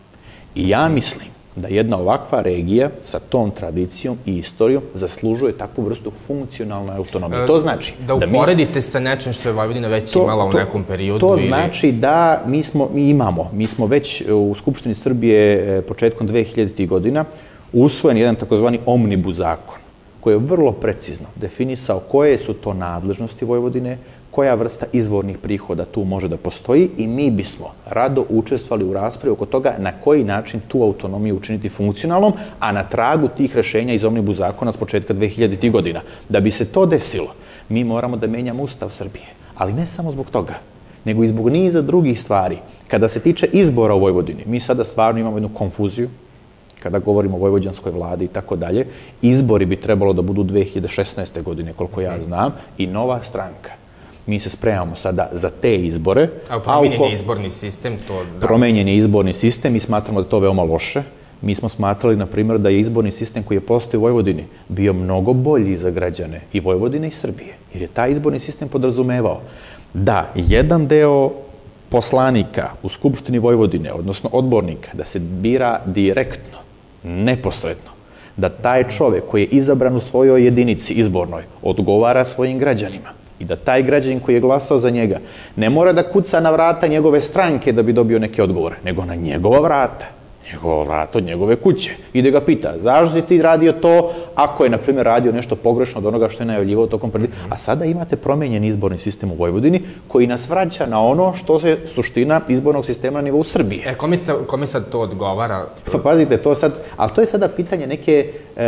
I ja mislim da jedna ovakva regija sa tom tradicijom i istorijom zaslužuje takvu vrstu funkcionalne autonomije. To znači... Da uporedite sa nečim što je Vojvodina već imala u nekom periodu? To znači da mi imamo, mi smo već u Skupštini Srbije početkom dve hiljaditih godina usvojen jedan takozvani omnibus zakon, koji je vrlo precizno definisao koje su to nadležnosti Vojvodine, koja vrsta izvornih prihoda tu može da postoji i mi bismo rado učestvovali u raspravi oko toga na koji način tu autonomiju učiniti funkcionalnom, a na tragu tih rešenja iz omnibus zakona s početka dve hiljaditih godina. Da bi se to desilo, mi moramo da menjamo Ustav Srbije. Ali ne samo zbog toga, nego i zbog niza drugih stvari. Kada se tiče izbora u Vojvodini, mi sada stvarno imamo jednu konfuziju, kada govorimo o vojvođanskoj vladi i tako dalje. Izbori bi trebalo da budu dve hiljade šesnaeste. godine, koliko ja znam, i Nova stranka. Mi se spremamo sada za te izbore. A promenjen je izborni sistem? Promenjen je izborni sistem i smatramo da je to veoma loše. Mi smo smatrali, na primjer, da je izborni sistem koji je postao u Vojvodini bio mnogo bolji za građane i Vojvodine i Srbije. Jer je taj izborni sistem podrazumevao da jedan deo poslanika u Skupštini Vojvodine, odnosno odbornika, da se bira direktno, neposredno, da taj čovek koji je izabran u svojoj jedinici izbornoj odgovara svojim građanima i da taj građanin koji je glasao za njega ne mora da kuca na vrata njegove stranke da bi dobio neke odgovore, nego na njegova vrata, njegova vrata od njegove kuće. I da ga pita, zašto si ti radio to ako je, na primjer, radio nešto pogrešno od onoga što je najavljivao tokom predizbora. A sada imate promenjen izborni sistem u Vojvodini koji nas vraća na ono što je suština izbornog sistema na nivou Srbije. E, kome sad to odgovara? Pa pazite, to sad, ali to je sada pitanje neke,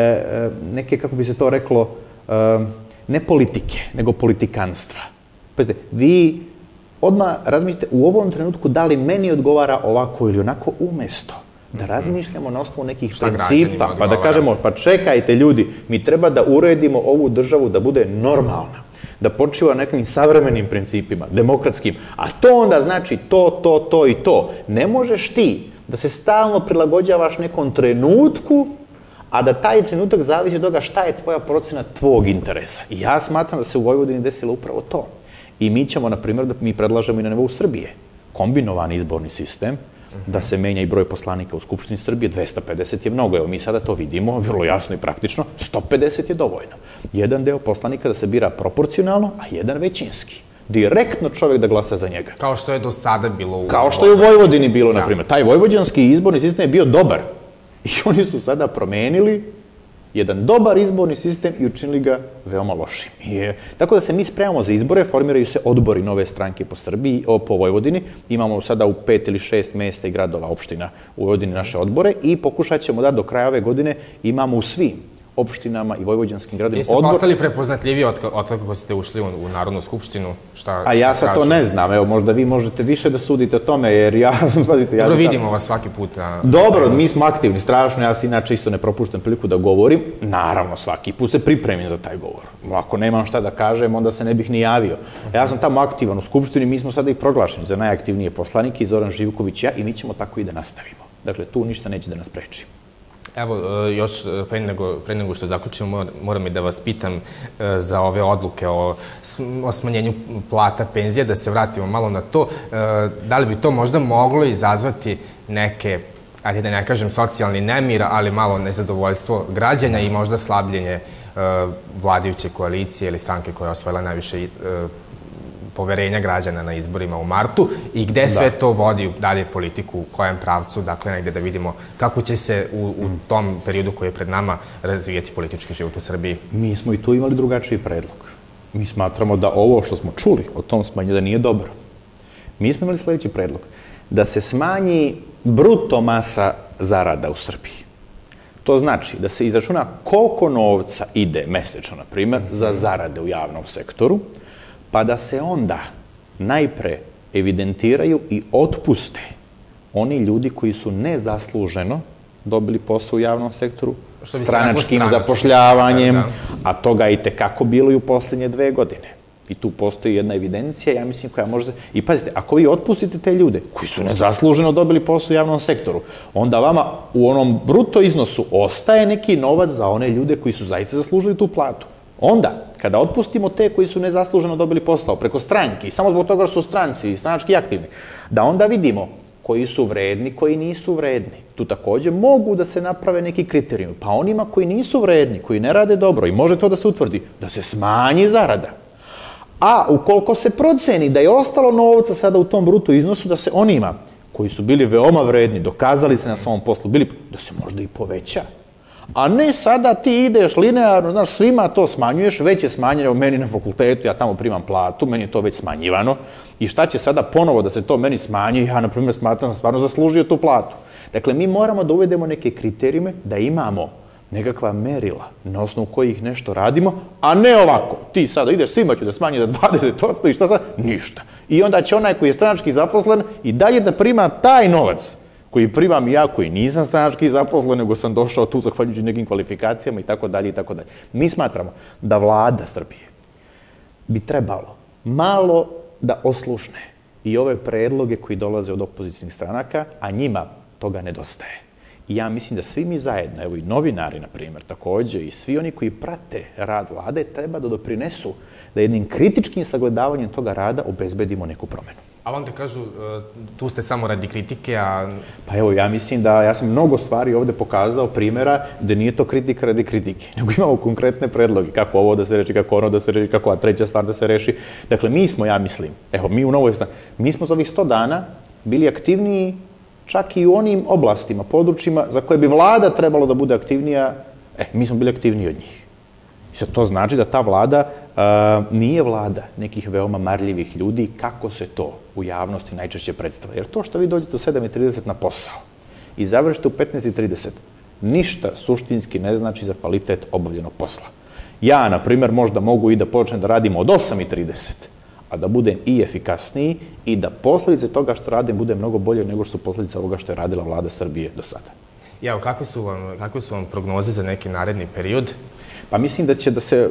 neke, kako bi se to reklo, ne politike, nego politikanstva. Pazite, vi odmah razmišljate u ovom trenutku da li meni odgovara ovako ili onako, umesto da razmišljamo na osnovu nekih principa, pa da kažemo, pa čekajte ljudi, mi treba da uredimo ovu državu da bude normalna, da počiva na nekim savremenim principima, demokratskim, a to onda znači to, to, to i to. Ne možeš ti da se stalno prilagođavaš nekom trenutku, a da taj trenutak zavisi od toga šta je tvoja procena tvog interesa. I ja smatram da se u Vojvodini desilo upravo to. I mi ćemo, na primjer, da mi predlažemo i na nivou Srbije kombinovani izborni sistem, da se menja i broj poslanika u Skupštini Srbije, dvesta pedeset je mnogo, evo mi sada to vidimo, vrlo jasno i praktično, sto pedeset je dovoljno. Jedan deo poslanika da se bira proporcionalno, a jedan većinski. Direktno čovjek da glasa za njega. Kao što je do sada bilo u... Kao što je u Vojvodini bilo, na primjer. Taj vojvođanski izborni sistem je bio dobar. I oni su sada promenili jedan dobar izborni sistem i učinili ga veoma lošim. Tako da se mi spremamo za izbore, formiraju se odbori Nove stranke po Srbiji, po Vojvodini. Imamo sada u pet ili šest mesta i gradova, opština u Vojvodini naše odbore i pokušat ćemo da do kraja ove godine imamo u svim opštinama i vojvođanskim gradovima odbor. Jeste postali prepoznatljiviji od kako ste ušli u Narodnu skupštinu? A ja sad to ne znam, evo možda vi možete više da sudite o tome, jer ja... Dobro, vidimo vas svaki put. Dobro, mi smo aktivni, strašno, ja se inače isto ne propuštam priliku da govorim. Naravno, svaki put se pripremim za taj govor. Ako nemam šta da kažem, onda se ne bih ni javio. Ja sam tamo aktivan u skupštini, mi smo sada i proglašeni za najaktivnije poslanike, Zoran Živković i ja, i mi ćemo tako i da nastavimo. Dakle, tu ništa neće da nas preči. Evo, još pre nego što zaključimo, moram i da vas pitam za ove odluke o smanjenju plata, penzija, da se vratimo malo na to. Da li bi to možda moglo izazvati neke, ajde da ne kažem socijalni nemir, ali malo nezadovoljstvo građana i možda slabljenje vladajuće koalicije ili stranke koja je osvojila najviše poverenja građana na izborima u martu i gde sve to vodi dalje politiku, u kojem pravcu, dakle negde da vidimo kako će se u tom periodu koji je pred nama razvijeti politički život u Srbiji. Mi smo i tu imali drugačiji predlog. Mi smatramo da ovo što smo čuli o tom smanjenju da nije dobro. Mi smo imali sledeći predlog. Da se smanji bruto masa zarada u Srbiji. To znači da se izračuna koliko novca ide mesečno, na primjer, za zarade u javnom sektoru, pa da se onda najpre evidentiraju i otpuste oni ljudi koji su nezasluženo dobili posao u javnom sektoru, stranačkim zapošljavanjem, a toga i tekako bilo i u posljednje dve godine. I tu postoji jedna evidencija, ja mislim, koja može... I pazite, ako vi otpustite te ljude koji su nezasluženo dobili posao u javnom sektoru, onda vama u onom bruto iznosu ostaje neki novac za one ljude koji su zaista zaslužili tu platu. Onda, kada otpustimo te koji su nezasluženo dobili posao preko stranki, samo zbog toga što su stranci i stranački aktivni, da onda vidimo koji su vredni, koji nisu vredni. Tu također mogu da se naprave neki kriterijumi. Pa onima koji nisu vredni, koji ne rade dobro i može to da se utvrdi, da se smanji zarada. A ukoliko se proceni da je ostalo novca sada u tom bruto iznosu, da se onima koji su bili veoma vredni, dokazali se na svom poslu, bili, da se možda i poveća. A ne sada ti ideš linearno, znaš, svima to smanjuješ, već je smanjeno meni na fakultetu, ja tamo primam platu, meni je to već smanjivano i šta će sada ponovo da se to meni smanji, ja, na primjer, smatram da sam stvarno zaslužio tu platu. Dakle, mi moramo da uvedemo neke kriterijume, da imamo nekakva merila na osnovu kojih nešto radimo, a ne ovako, ti sada ideš, svima ću da smanji za dvadeset posto i šta sad? Ništa. I onda će onaj koji je stranački zaposlen i dalje da prima taj novac koji primam ja, koji nisam stranački zaposlen, nego sam došao tu zahvaljujući nekim kvalifikacijama i tako dalje i tako dalje. Mi smatramo da vlada Srbije bi trebalo malo da oslušne i ove predloge koji dolaze od opozicijnih stranaka, a njima toga nedostaje. I ja mislim da svi mi zajedno, evo i novinari, na primjer, također, i svi oni koji prate rad vlade, treba da doprinesu da jednim kritičkim sagledavanjem toga rada obezbedimo neku promenu. Ali onda kažu, tu ste samo radi kritike, a... Pa evo, ja mislim da, ja sam mnogo stvari ovde pokazao, primjera, da nije to kritika radi kritike, nego imamo konkretne predloge, kako ovo da se reši, kako ono da se reši, kako a treća stvar da se reši. Dakle, mi smo, ja mislim, evo, mi u Novoj Stranci, mi smo za ovih sto dana bili aktivniji čak i u onim oblastima, područjima za koje bi vlada trebalo da bude aktivnija, e, mi smo bili aktivniji od njih. I sad to znači da ta vlada nije vlada nekih veoma marljivih ljudi, kako se to u javnosti najčešće predstavlja. Jer to što vi dođete u sedam i trideset na posao i završite u petnaest i trideset, ništa suštinski ne znači za kvalitet obavljenog posla. Ja, na primjer, možda mogu i da počnem da radim od osam i trideset, a da budem i efikasniji i da posljedice toga što radim bude mnogo bolje nego što su posljedice ovoga što je radila vlada Srbije do sada. Evo, kakve su vam, kakve su vam prognoze za neki naredni period? Pa mislim da će da se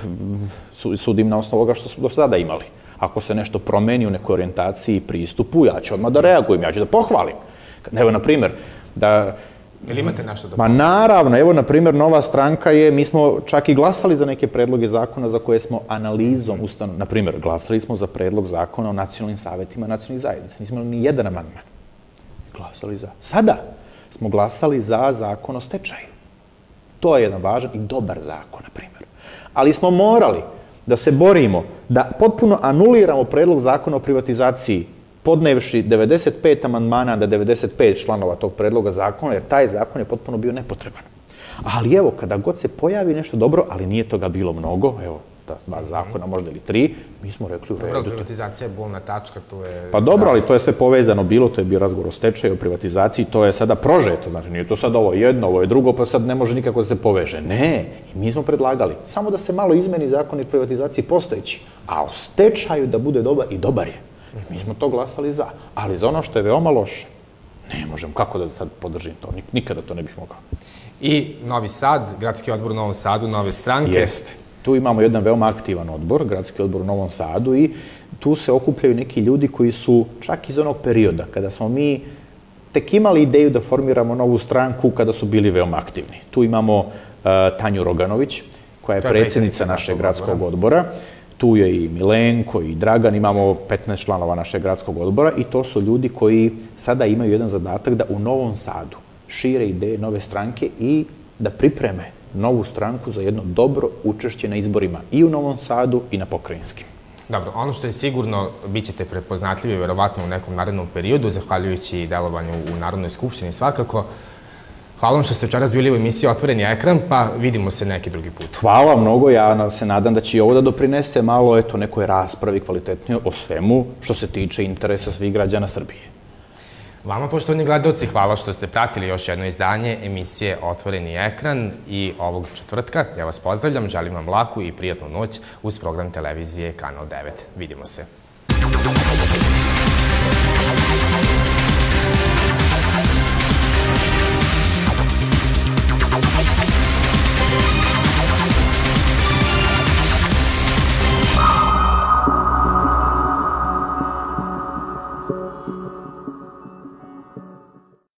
sudim na osnovu ovoga što smo do sada imali. Ako se nešto promeni u nekoj orijentaciji i pristupu, ja ću odmah da reagujem, ja ću da pohvalim. Evo, na primjer, da... Ili imate nešto da... Ma naravno, evo, na primjer, Nova stranka je, mi smo čak i glasali za neke predloge zakona za koje smo analizom ustanovili. Na primjer, glasali smo za predlog zakona o nacionalnim savjetima nacionalnih zajednica. Nismo imali ni jedan amandman. Glasali za... Sada smo glasali za zakon o stečaju. To je jedan važan i dobar zakon, na primjer. Ali smo morali da se borimo, da potpuno anuliramo predlog zakona o privatizaciji, podnevši devedeset pet amandmana da devedeset pet članova tog predloga zakona, jer taj zakon je potpuno bio nepotreban. Ali evo, kada god se pojavi nešto dobro, ali nije toga bilo mnogo, evo, ta dva zakona, možda ili tri, mi smo rekli u redu. Dobro, privatizacija je bolna tačka, tu je... Pa dobro, ali to je sve povezano bilo, to je bio razgovor o stečaju, o privatizaciji, to je sada prožeto, znači nije to sad ovo jedno, ovo je drugo, pa sad ne može nikako da se poveže. Ne, i mi smo predlagali, samo da se malo izmeni zakon o privatizaciji postojeći, a o stečaju da bude dobar i dobar je. Mi smo to glasali za, ali za ono što je veoma loše, ne možem, kako da sad podržim to, nikada to ne bih mogao. I Novi Sad, Gradski odbor u Novom Sadu, Nove stranke. Jeste. Tu imamo jedan veoma aktivan odbor, Gradski odbor u Novom Sadu, i tu se okupljaju neki ljudi koji su čak iz onog perioda kada smo mi tek imali ideju da formiramo novu stranku kada su bili veoma aktivni. Tu imamo Tanju Roganović, koja je predsjednica našeg gradskog odbora. Tu je i Milenko i Dragan, imamo petnaest članova našeg gradskog odbora i to su ljudi koji sada imaju jedan zadatak da u Novom Sadu šire ideje nove stranke i da pripreme novu stranku za jedno dobro učešće na izborima i u Novom Sadu i na pokrajinskim. Dobro, ono što je sigurno, bit ćete prepoznatljivi verovatno u nekom narednom periodu, zahvaljujući delovanju u Narodnoj skupštini svakako. Hvala vam što ste včeras bili u emisiji Otvoreni ekran, pa vidimo se neki drugi put. Hvala mnogo, ja se nadam da će i ovo da doprinese malo eto nekoj raspravi kvalitetnije o svemu što se tiče interesa svih građana Srbije. Vama, poštovani gledalci, hvala što ste pratili još jedno izdanje emisije Otvoreni ekran i ovog četvrtka. Ja vas pozdravljam, želim vam laku i prijatnu noć uz program televizije Kanal devet. Vidimo se.